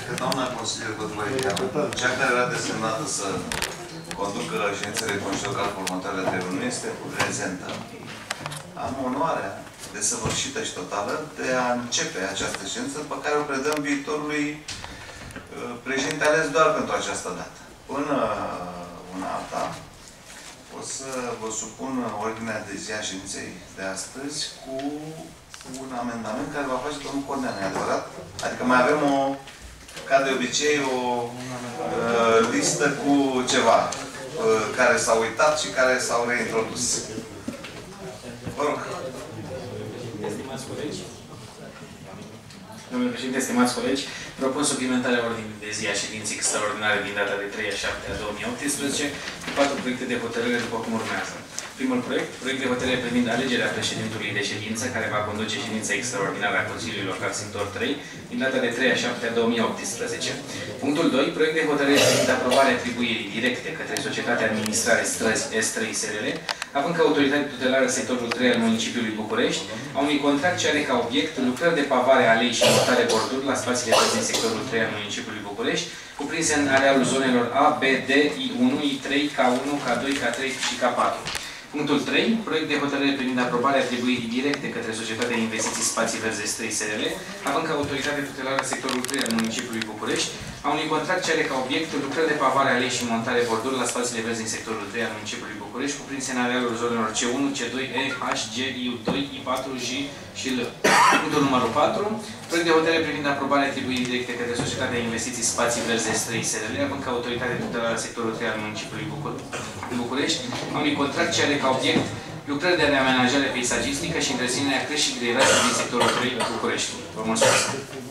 că doamna consilier Bădvăileanu, cea care era desemnată să conducă ședințele Consiliului Local următoarele 3 luni, nu este prezentă. Am onoarea desăvârșită și totală de a începe această ședință pe care o predăm viitorului președinte ales doar pentru această dată. Până una alta, o să vă supun ordinea de zi a ședinței de astăzi cu un amendament care va face domnul Corneanu, e adevărat? Adică mai avem ca de obicei, o listă cu ceva care s-au uitat și care s-au reintrodus. Vă rog. Stimați colegi, domnule președinte, stimați colegi, propun suplimentarea ordinii de zi a ședinței extraordinare din data de 3/7/2018 cu 4 proiecte de hotărâre după cum urmează. Primul proiect de hotărâre privind alegerea președintului de ședință care va conduce ședința extraordinară a Consiliului Local Sector 3 din data de 3/7/2018. Punctul 2. Proiect de hotărâre privind aprobarea atribuirii directe către Societatea Administrare Străzi S3 SRL, având ca autoritate tutelară sectorul 3 al municipiului București, a unui contract ce are ca obiect lucrări de pavare, alei și montare borduri la spațiile verzi din sectorul 3 al municipiului București, cuprinse în arealul zonelor A, B, D, I1, I3, K1, K2, K3 și K4. Punctul 3. Proiect de hotărâre privind aprobarea atribuirii directe către Societatea de Investiții Spații Verzi 3 SRL, având ca autoritate tutelară sectorul 3 al municipiului București, a unui contract ce are ca obiect lucrări de pavare, alei și montare borduri la spațiile verzi din sectorul 3 al municipiului București, cuprinse în arealul zonelor C1, C2, E, H, G, I2, I4, J și L. Punctul numărul 4. Proiect de hotărâre privind aprobarea atribuirii directe către Societatea de Investiții Spații Verzi 3 SRL, având ca autoritate tutelară sectorul 3 al municipiului București, a unui contract ce are ca obiect lucrări de reamenajare peisagistică și întreținerea creștii și grădinații din sectorul 3 București. Vă mulțumesc!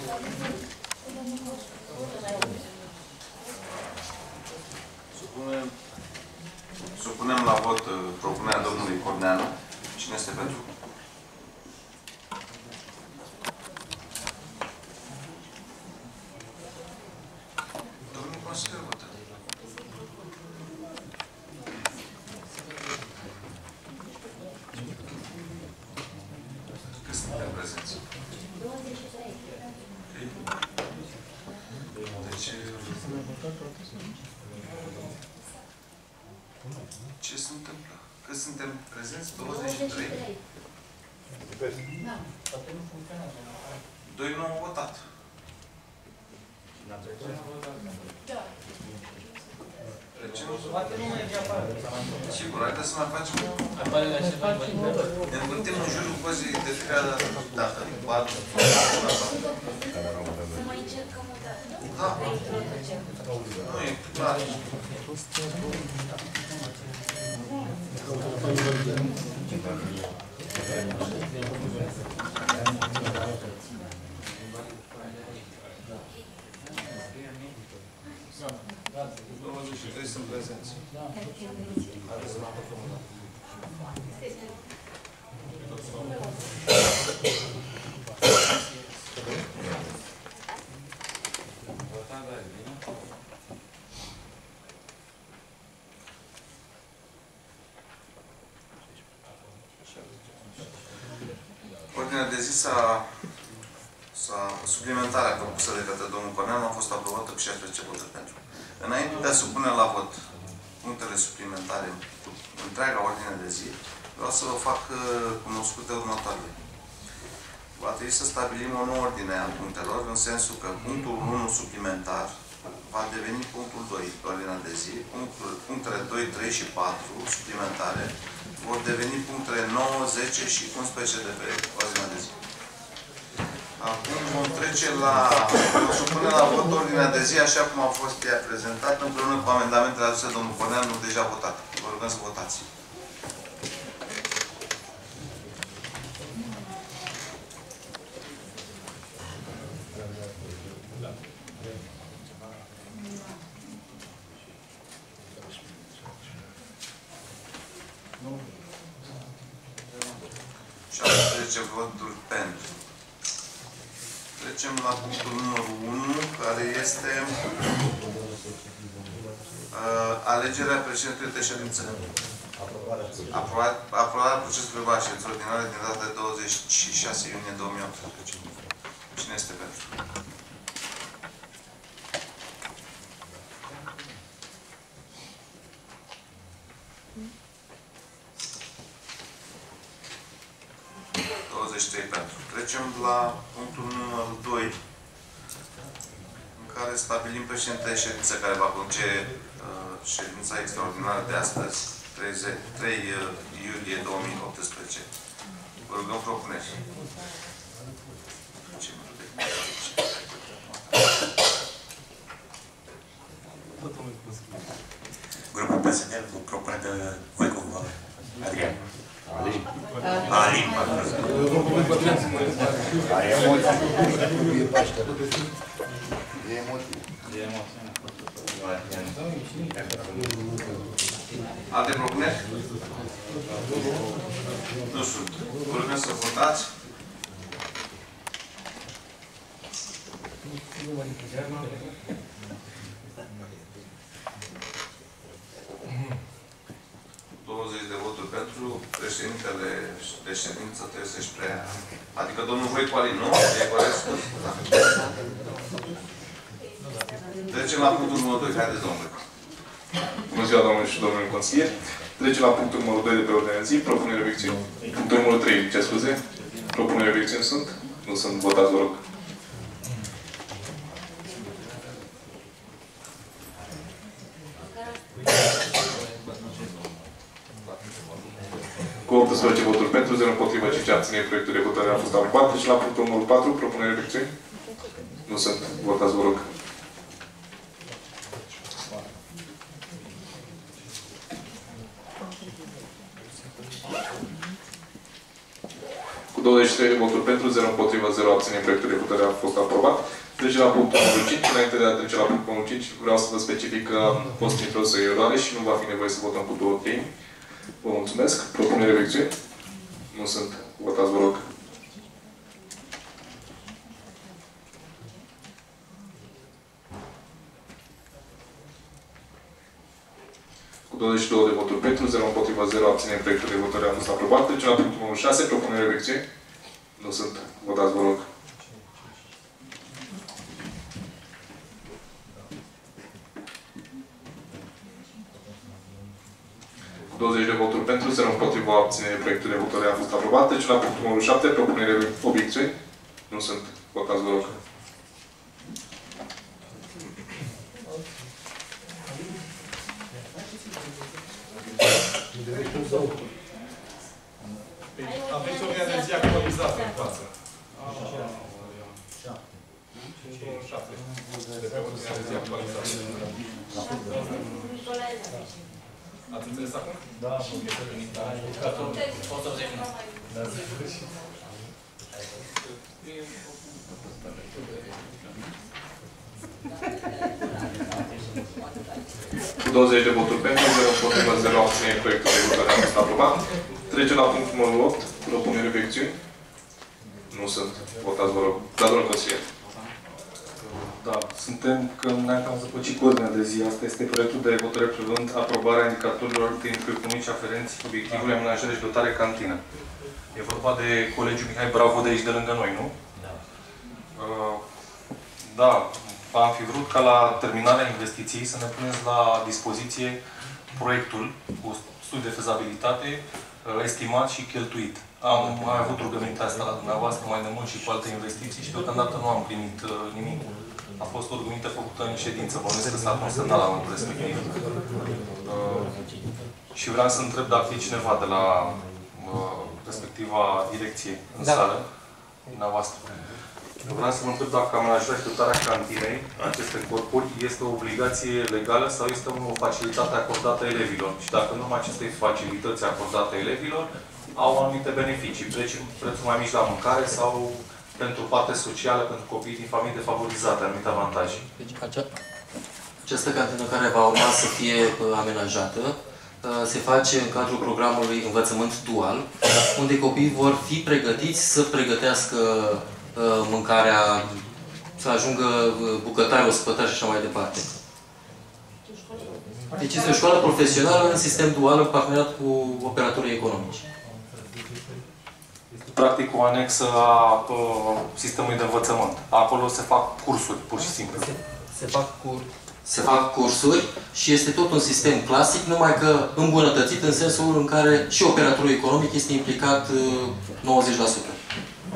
Supunem la vot propunerea domnului Corneanu. Cine este pentru? Domnul consilier votă. Că suntem prezenți. 23. Deci... Ce se întâmplă? Că suntem prezenți 23? Da. 2 nu au votat. Da. Sigur, haideți să mai facem. Ne învârtim în jurul cozii de fiecare dată. Să mai încercăm o dată. Da. Nu e clar. Trebuie să-mi prezenți. Haideți să l-am făcut. Ordinea de zi suplimentarea propusă de către domnul Corneanu a fost aprobată cu 16 voturi pentru. Înainte de a supune la vot punctele suplimentare cu întreaga ordine de zi, vreau să vă fac cunoscute următoarele. Va trebui să stabilim o nouă ordine a punctelor, în sensul că punctul 1 suplimentar va deveni punctul 2 pe ordinea de zi, punctele 2, 3 și 4 suplimentare vor deveni punctele 9, 10 și 11 de pe ordinea de zi. Acum vom trece la... Vom supune la vot ordinea de zi așa cum a fost ea prezentată împreună cu amendamentele aduse de domnul Corneanu deja votate. Vă rugăm să votați. Și 18 voturi pentru. Trecem la punctul numărul 1, care este alegerea președintelui de ședință. Aprobarea procesului verbal ședinței ordinare din data de 26 iunie 2018. Cine este pentru? 23 pentru. Trecem la punctul numărul 2, în care stabilim președintele ședinței care va conduce ședința extraordinară de astăzi, 3 iulie 2018. Vă rugăm propuneri. Grupul PSNL cu propunere de Voicov Adrian. Alin. Alte propuneri? Nu sunt. Vă rugăm să votați. De voturi pentru, președintele de ședință trebuie să-și preia. Adică domnul Voicu Alin, nu? E corect? Da. Trecem la punctul numărul 2. Haideți, domnul Voicu. Bună ziua, doamnelor și domnilor consilieri. Trecem la punctul numărul 2 de pe ordinea de zi, propunere obiecțiuni. Punctul numărul 3, ce scuze? Propunere obiecțiuni sunt? Nu sunt. Votați, vă rog. Cu 18 voturi pentru, 0 împotriva, 5 abțineri, proiectul de hotărâre a fost aprobat. Deci la punctul numărul 4, propunere obiecțiuni? Nu sunt. Votați, vă rog. Cu 23 de voturi pentru, 0 împotriva, 0 abțineri, proiectul de hotărâre a fost aprobat. Deci la punctul numărul 5, înainte de a trece la punctul numărul 5, vreau să vă specific că a fost introdusă eroare și nu va fi nevoie să votăm cu 2 treimi. Vă mulțumesc. Propunere obiecțiuni? Nu sunt. Votați, vă rog. Cu 22 de voturi pentru, 0 împotriva, 0 abțineri, proiectul de hotărâre a fost aprobat. Deci la punctul numărul 6, propunere obiecțiuni? Nu sunt. Votați, vă rog. Cu 20 de voturi pentru, 0 împotriva, abținere, proiectul de hotărâre a fost aprobat. Deci la punctul numărul 7, propunere obiecțiuni? Nu sunt. Votați, vă rog. Aveți o ordine de zi actualizată în față. Ați înțeles acum? Da. Cu 20 de voturi pentru, 0 împotriva, 0 abțineri, proiectul de hotărâre a fost aprobat. Trece la punctul numărul 8, propunere obiecțiuni? Nu sunt. Votați, vă rog. Da, domnul consilier. Da, suntem că ne-am cam zăpăcit cu ordinea de zi. Asta este proiectul de hotărâre privind aprobarea indicatorilor tehnico-economici aferenți obiectivului amenajare și dotare cantină. E vorba de colegiul Mihai Bravo de aici, de lângă noi, nu? Da. Da, am fi vrut ca la terminarea investiției să ne puneți la dispoziție proiectul cu studiu de fezabilitate, estimat și cheltuit. Am mai avut rugămintea asta la dumneavoastră mai de mult și cu alte investiții și deocamdată nu am primit nimic. A fost o rugăminte făcută în ședință, bănuiesc că s-a consemnat la momentul respectiv. Și vreau să întreb dacă e cineva de la respectiva direcție în sală, dumneavoastră. Vreau să vă întreb dacă amenajarea și dotarea cantinei, aceste corpuri, este o obligație legală sau este o facilitate acordată elevilor. Și dacă în urma acestei facilități acordate elevilor, au anumite beneficii, prețuri mai mici la mâncare sau pentru parte socială, pentru copiii din familii defavorizate, anumite avantaje. Deci, această cantină care va urma să fie amenajată se face în cadrul programului învățământ dual, unde copiii vor fi pregătiți să pregătească mâncarea, să ajungă bucătari, ospătari și așa mai departe. Deci este o școală profesională în sistem dual, în parteneriat cu operatorii economici. Practic o anexă a sistemului de învățământ. Acolo se fac cursuri, pur și simplu. Se fac cursuri și este tot un sistem clasic, numai că îmbunătățit în sensul în care și operatorul economic este implicat 90%.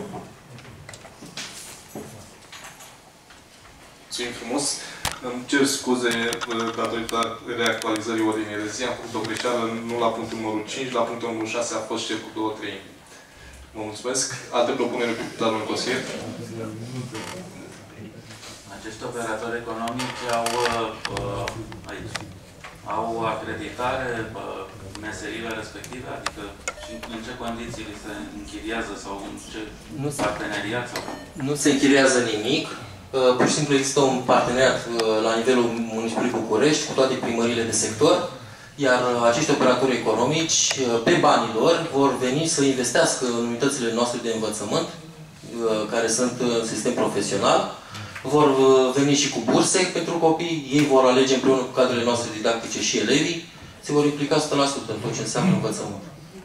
Mulțumim frumos. Îmi cer scuze datorită reactualizării ordinii de zi. Am făcut o greșeală, nu la punctul numărul 5, la punctul numărul 6 a fost cel cu 2/3. Vă mulțumesc. Alte propuneri, domnul consilier? Acești operatori economici au acreditare meserile respective, adică și în ce condiții li se închiriază sau în ce parteneriat? Sau... Nu se închiriază nimic. Pur și simplu există un parteneriat la nivelul municipiului București cu toate primăriile de sector, iar acești operatori economici, pe banii lor, vor veni să investească în unitățile noastre de învățământ, care sunt în sistem profesional, vor veni și cu burse pentru copii, ei vor alege împreună cu cadrele noastre didactice și elevii, se vor implica 100% în tot ce înseamnă învățământ.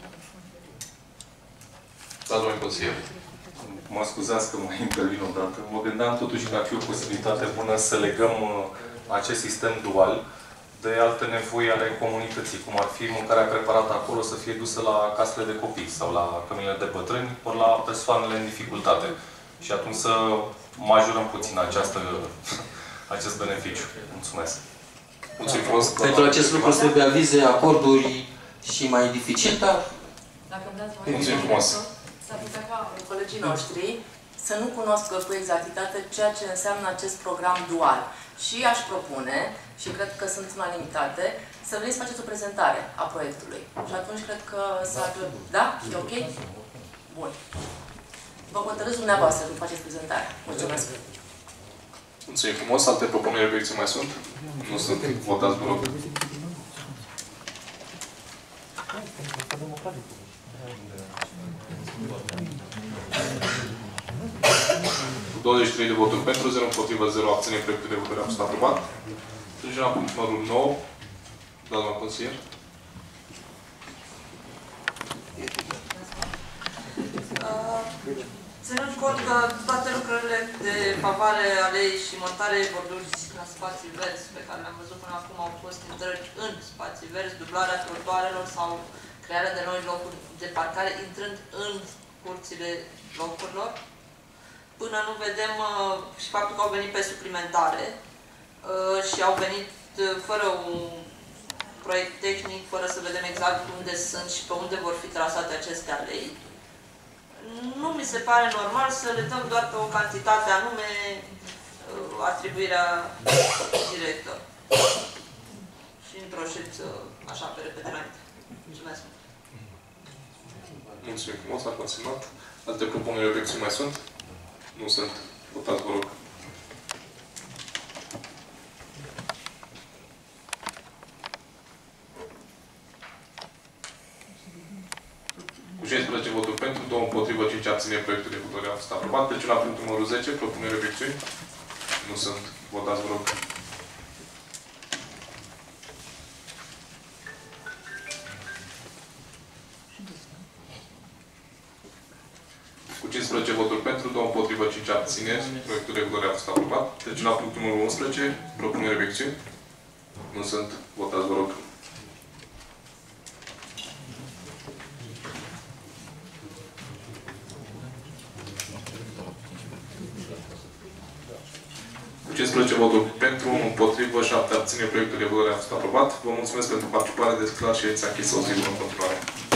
Da, domnul consilier. Mă scuzați că mai intervin o dată. Mă gândeam totuși că ar fi o posibilitate bună să legăm acest sistem dual de alte nevoi ale comunității, cum ar fi mâncarea preparată acolo să fie dusă la casele de copii sau la căminele de bătrâni, ori la persoanele în dificultate. Și atunci să majorăm puțin acest beneficiu. Mulțumesc. Pentru acest lucru trebuie avize, acorduri și mai dificil, dar... Dacă îmi dați mulțumim frumos. S-ar putea ca colegii noștri să nu cunoscă cu exactitate ceea ce înseamnă acest program dual. Și aș propune, și cred că sunt unanimitate, să veniți să faceți o prezentare a proiectului. Și atunci cred că s-ar... Da? E ok? Bun. Vă hotărâți dumneavoastră când faceți prezentarea. Mulțumesc. Mulțumim frumos. Alte propuneri obiecții mai sunt? Nu sunt. Votați, vă rog. Cu 23 de voturi pentru, 0 împotrivă, 0 abțineri, proiectul de hotărâre a fost aprobat. Trecem la punctul numărul 9. Da, doamna consilier. Ținând cont că toate lucrările de pavare, alei și montare borduri la spații verzi pe care le-am văzut până acum au fost intrări în spații verzi, dublarea trotuarelor sau crearea de noi locuri de parcare, intrând în curțile locurilor, până nu vedem și faptul că au venit pe suplimentare și au venit fără un proiect tehnic, fără să vedem exact unde sunt și pe unde vor fi trasate aceste alei. Nu mi se pare normal să le dăm doar pe o cantitate anume atribuirea directă. Și într-o ședință așa pe repede înainte. Mulțumesc. Mulțumim frumos, a continuat. Alte propuneri obiecții mai sunt? Nu sunt. Votați, vă rog. Cu 16 voturi pentru, 2 împotrivă, 5 abțineri, proiectul de hotărâre a fost aprobat. Trecem la punctul numărul 10, propuneri obiecțiuni. Nu sunt. Votați, vă rog. Cu 15 voturi pentru, 2 împotrivă, 5 abțineri, proiectul de hotărâre a fost aprobat. Trecem la punctul numărul 11, propuneri obiecțiuni. Nu sunt. Votați, vă rog. Cu 15 voturi pentru, împotrivă, 7 abțineri, proiectul de hotărâre a fost aprobat. Vă mulțumesc pentru participare, desclar și ședința închisă, o zi bună în continuare.